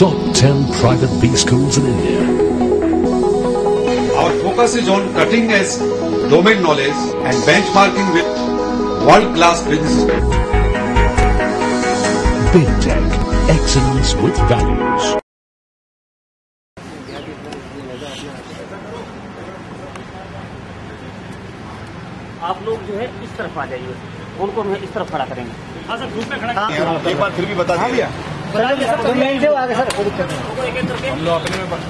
top 10 private B schools in India. Our focus is on cutting edge domain knowledge and benchmarking with world-class businesses. Big Tech, excellence with values. आप लोग जो है इस तरफ आ जाइए, उनको हम इस तरफ खड़ा करेंगे। हाँ सर, ग्रुप में खड़ा एक बार फिर भी बता दिया सर, आगे सर, कोई दिक्कत नहीं। हम लोग अपने में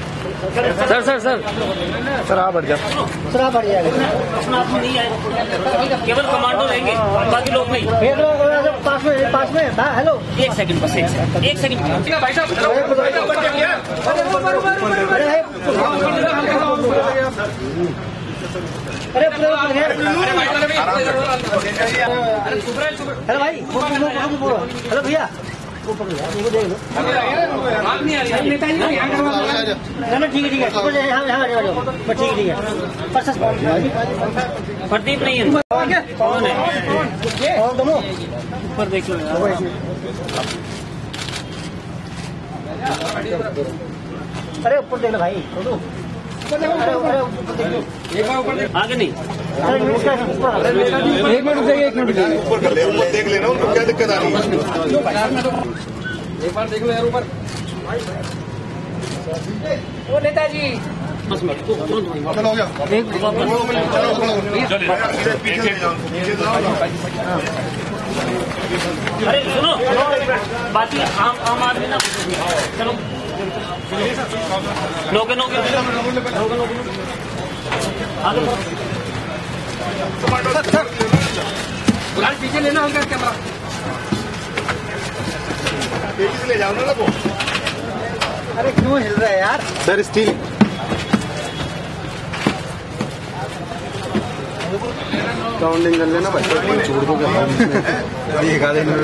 सर आप बढ़ जाओ, सर आप बढ़ जाएगा। अपना आप नहीं आएगा, केवल कमांडो रहेंगे, बाकी लोग नहीं। पास में हेलो, एक सेकंड बस, एक सेकंड भाई साहब। अरे भाई, हेलो भैया, देख लो। ठीक है, ठीक है। प्रदीप नहीं है, कौन है? और दोनों ऊपर देख लो। अरे ऊपर देख लो भाई, आगे नहीं। एक मिनट जाइए, ऊपर कर ले, ऊपर देख लेना, उनको क्या दिक्कत आ रही है? एक बार देख लो यार ऊपर। ओ नेताजी, बस मिनट चलो हो गया। अरे सुनो, बाकी आम आदमी ना, चलो नोके यार पीछे लेना होगा कैमरा। ले जाओ ना लोगों। अरे क्यों हिल रहा है यार? सर स्टील काउंटिंग कर लेना भाई, छोड़ दो क्या ये खा देना।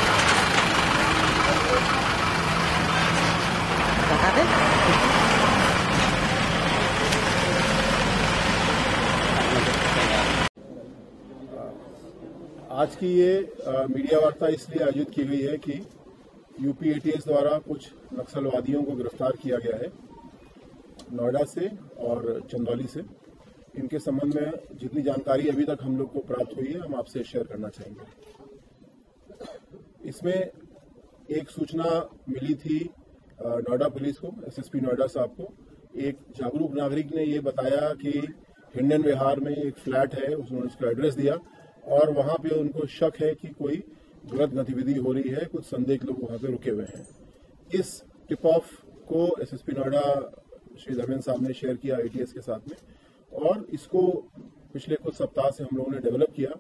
आज की ये मीडिया वार्ता इसलिए आयोजित की गई है कि यूपी एटीएस द्वारा कुछ नक्सलवादियों को गिरफ्तार किया गया है नोएडा से और चंदौली से। इनके संबंध में जितनी जानकारी अभी तक हम लोग को प्राप्त हुई है, हम आपसे शेयर करना चाहेंगे। इसमें एक सूचना मिली थी नोएडा पुलिस को, एसएसपी नोएडा साहब को। एक जागरूक नागरिक ने ये बताया कि हिंडन विहार में एक फ्लैट है, उसने उसका एड्रेस दिया और वहां पे उनको शक है कि कोई गलत गतिविधि हो रही है, कुछ संदिग्ध लोग वहां पे रुके हुए हैं। इस टिप ऑफ को एसएसपी नोएडा श्री धर्मेंद्र साहब ने शेयर किया एटीएस के साथ में और इसको पिछले कुछ सप्ताह से हम लोगों ने डेवलप किया।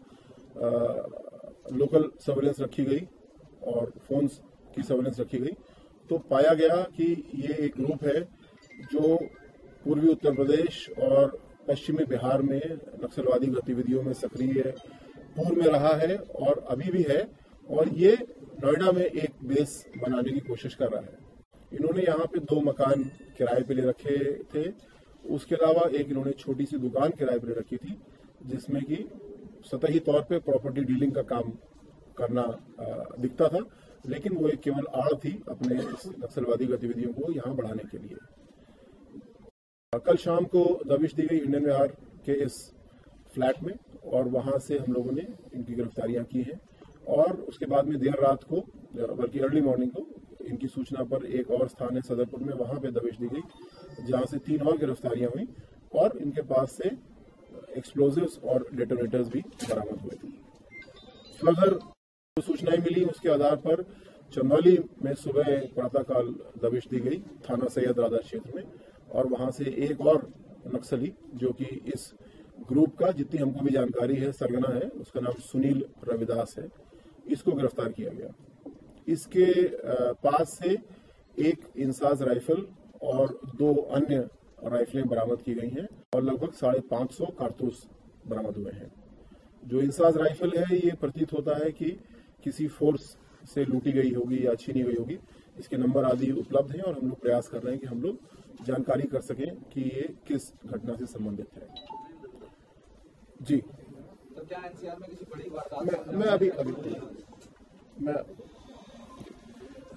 लोकल सर्वेलेंस रखी गई और फोन्स की सर्वेलेंस रखी गई, तो पाया गया कि ये एक ग्रुप है जो पूर्वी उत्तर प्रदेश और पश्चिमी बिहार में नक्सलवादी गतिविधियों में सक्रिय है, पूर्व में रहा है और अभी भी है, और ये नोएडा में एक बेस बनाने की कोशिश कर रहा है। इन्होंने यहाँ पे 2 मकान किराए पे ले रखे थे, उसके अलावा एक इन्होंने छोटी सी दुकान किराए पे ले रखी थी जिसमें कि सतही तौर पे प्रॉपर्टी डीलिंग का काम करना दिखता था, लेकिन वो एक केवल आड़ थी अपने नक्सलवादी गतिविधियों को यहाँ बढ़ाने के लिए। कल शाम को दबिश दी गई हिंडन विहार के इस फ्लैट में और वहां से हम लोगों ने इनकी गिरफ्तारियां की हैं और उसके बाद में देर रात को, बल्कि अर्ली मॉर्निंग को, इनकी सूचना पर एक और स्थान है सदरपुर में, वहां पे दबिश दी गई जहां से 3 और गिरफ्तारियां हुई और इनके पास से एक्सप्लोजिव्स और डेटोनेटर्स भी बरामद हुए थे। फर्दर जो सूचनाएं मिली उसके आधार पर चंदौली में सुबह प्रातःकाल दबिश दी गई थाना सैयद राजा क्षेत्र में और वहां से एक और नक्सली जो कि इस ग्रुप का, जितनी हमको भी जानकारी है, सरगना है, उसका नाम सुनील रविदास है, इसको गिरफ्तार किया गया। इसके पास से एक इंसास राइफल और 2 अन्य राइफलें बरामद की गई हैं और लगभग 550 कारतूस बरामद हुए हैं। जो इंसास राइफल है ये प्रतीत होता है कि किसी फोर्स से लूटी गई होगी या छीनी गई होगी। इसके नंबर आदि उपलब्ध हैं और हम लोग प्रयास कर रहे हैं कि हम लोग जानकारी कर सकें कि ये किस घटना से संबंधित है। जी, तो क्या एनसीआर में किसी बड़ी वारदात? मैं अभी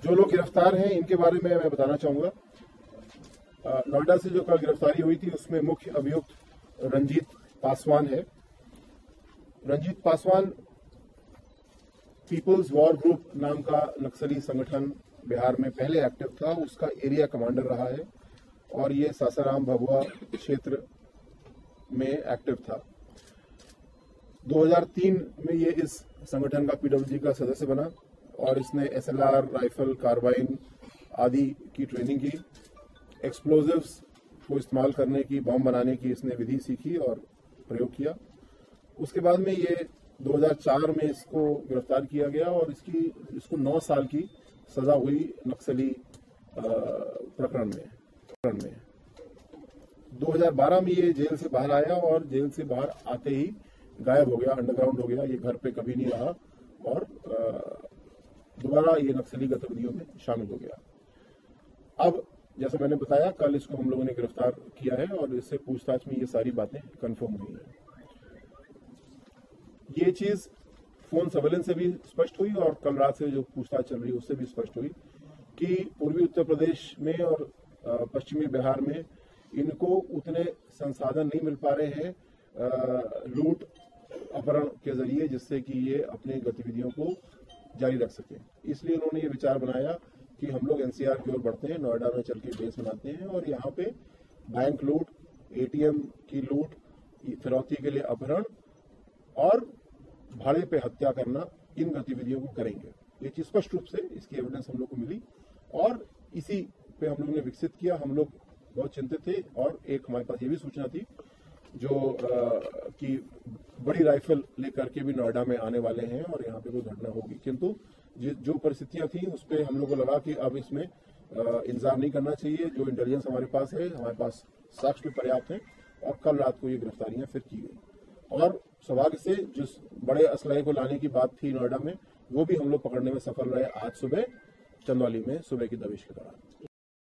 जो लोग गिरफ्तार हैं इनके बारे में मैं बताना चाहूंगा। नोएडा से जो कल गिरफ्तारी हुई थी उसमें मुख्य अभियुक्त रंजीत पासवान है। Ranjit Paswan People's War Group नाम का नक्सली संगठन बिहार में पहले एक्टिव था, उसका एरिया कमांडर रहा है और ये सासाराम भभुआ क्षेत्र में एक्टिव था। 2003 में ये इस संगठन का पीडब्ल्यूजी का सदस्य बना और इसने एसएलआर, राइफल, कार्बाइन आदि की ट्रेनिंग की। एक्सप्लोजिव्स को इस्तेमाल करने की, बम बनाने की इसने विधि सीखी और प्रयोग किया। उसके बाद में ये 2004 में इसको गिरफ्तार किया गया और इसको 9 साल की सजा हुई नक्सली प्रकरण में। 2012 में ये जेल से बाहर आया और जेल से बाहर आते ही गायब हो गया, अंडरग्राउंड हो गया, ये घर पे कभी नहीं रहा और दोबारा ये नक्सली गतिविधियों में शामिल हो गया। अब जैसा मैंने बताया, कल इसको हम लोगों ने गिरफ्तार किया है और इससे पूछताछ में ये सारी बातें कंफर्म हुई हैं। ये चीज फोन सर्वेलेंस से भी स्पष्ट हुई और कल रात से जो पूछताछ चल रही है उससे भी स्पष्ट हुई कि पूर्वी उत्तर प्रदेश में और पश्चिमी बिहार में इनको उतने संसाधन नहीं मिल पा रहे हैं लूट अपहरण के जरिए, जिससे कि ये अपनी गतिविधियों को जारी रख सके। इसलिए उन्होंने ये विचार बनाया कि हम लोग एनसीआर की ओर बढ़ते हैं, नोएडा में चल के बेस बनाते हैं और यहाँ पे बैंक लूट, एटीएम की लूट, फिरौती के लिए अपहरण और भाड़े पे हत्या करना, इन गतिविधियों को करेंगे। ये चीज स्पष्ट रूप से इसकी एविडेंस हम लोग को मिली और इसी पे हम लोग ने विकसित किया। हम लोग बहुत चिंतित थे और एक हमारे पास ये भी सूचना थी जो कि बड़ी राइफल लेकर के भी नोएडा में आने वाले हैं और यहाँ पे कोई घटना होगी, किंतु जो परिस्थितियां थी उस पर हम लोग को लगा कि अब इसमें इंतजार नहीं करना चाहिए। जो इंटेलिजेंस हमारे पास है, हमारे पास साक्ष्य भी पर्याप्त है और कल रात को ये गिरफ्तारियां फिर की गई और सौभाग्य से जिस बड़े असलहे को लाने की बात थी नोएडा में, वो भी हम लोग पकड़ने में सफल रहे आज सुबह चंदौली में सुबह की दबिश के दौरान।